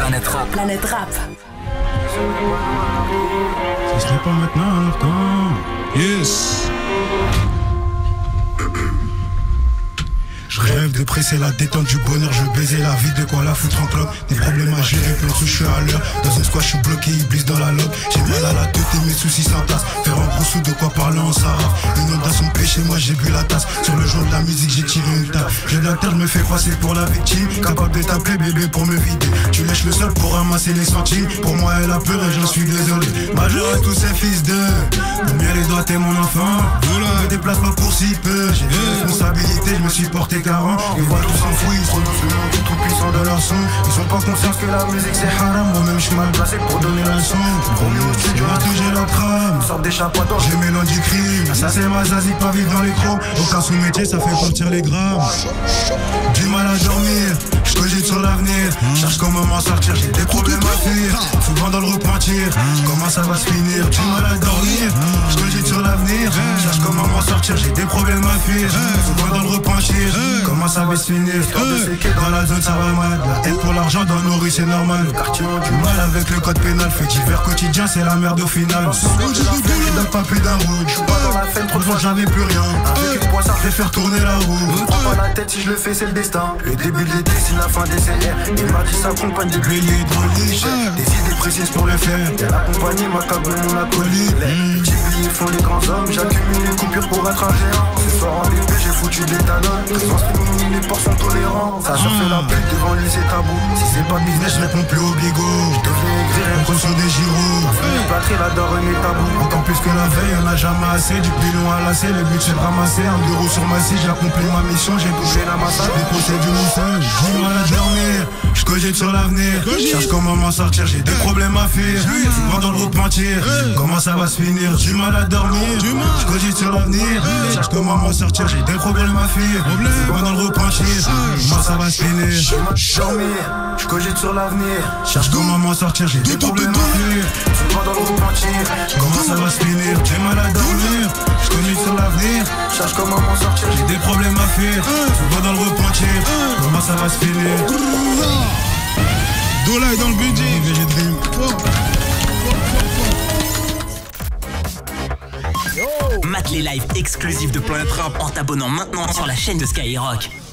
Planète Rap. Planète Rap. Ce serait pas maintenant, alors quand? Yes. Je rêve de presser la détente du bonheur, je baiser la vie, de quoi la foutre en club. Des problèmes à gérer, plein de sous, je suis à l'heure. Dans un squat, je suis bloqué, Iblis dans la lobe. J'ai mal à la tête et mes soucis s'entassent. Faire un gros sou, de quoi parler en Sarah. Inondation de péché, moi j'ai bu la tasse. Sur le jour de la musique, j'ai tiré une table. Je de la terre, je me fais passer pour la victime. Capable de t'appeler bébé pour me vider. Tu lèches le sol pour ramasser les centimes. Pour moi, elle a peur et j'en suis désolé. Majeur à tous ces fils de. Combien les doigts t'es mon enfant? Je me déplace pas pour si peu. J'ai des responsabilités, je me suis porté 40. Ils voient tous s'enfouir, ils prononcent le nom du tout puissant de leur son. Ils sont pas conscients que la musique c'est haram. Moi-même je suis mal placé pour donner la leçon. Promis au studio à toucher leur crâne. Une sorte d'échappatoire, j'ai m'éloigne du crime. Ça c'est ma zazie, pas vivre dans les crocs. Aucun sous-métier, ça fait partir les grammes. Du mal à dormir, je cogite sur l'avenir. Cherche comment m'en sortir, j'ai des problèmes à fuir. Souvent dans le repentir, comment ça va se finir. Du mal à dormir, je cogite sur l'avenir. Cherche comment m'en sortir, j'ai des problèmes à fuir. Souvent dans le repentir, comment ça va se finir. Histoire de séquer dans la zone, ça va mal. La haine pour l'argent dans nos rues, c'est normal. Le quartier a du mal avec le code pénal. Fait divers quotidien, c'est la merde au final. Je donne pas plus d'un route. Je suis pas dans la fête, trop de fois j'avais plus rien. Avec une poisse, ça fait faire tourner la roue. Prends pas la tête, si je le fais, c'est le destin. Le début de l'été, c'est la fin des CR. Il m'a dit s'accompagne de l'huile hydraulique. Des idées précises pour le faire. Elle accompagne ma cagoule, mon acolyte. Les petits billets font les grands hommes. J'accumule les coupures pour être un géant. Ce soir en DP, j'ai foutu des talons. Présence féminine, les porcs sont tolérants. Ça fait la pute devant lui, c'est tabou. Si c'est pas business, je réponds plus au bigot. Je deviens aigri, rien sur des gyros. Plâtré, la daronne est tabou. Encore plus que la veille, on a jamais assez. Du pilon à lasser, le but c'est de ramasser. Un bureau sur ma scie, j'ai accompli ma mission. J'ai touché la massage, déposé du message. J'ai mal à dormir, je cogite sur l'avenir. Cherche comment m'en sortir, j'ai des problèmes à fuir. Souvent dans le repentir, comment ça va se finir. J'ai mal à dormir, je cogite sur l'avenir. Cherche comment m'en sortir, j'ai des problèmes à fuir. Souvent dans le repentir, comment ça va se finir. Dormir, je cogite sur l'avenir. Cherche comment m'en sortir, j'ai des problèmes à fuir. Souvent dans le repentir, comment ça va se finir. J'ai mal à dormir, je cogite sur l'avenir. Cherche comment m'en sortir, j'ai des problèmes à fuir. Souvent dans le repentir, comment ça va se finir. Dola est dans le budget. VG Dream. Mate les lives exclusifs de Planète Rap en t'abonnant maintenant sur la chaîne de Skyrock.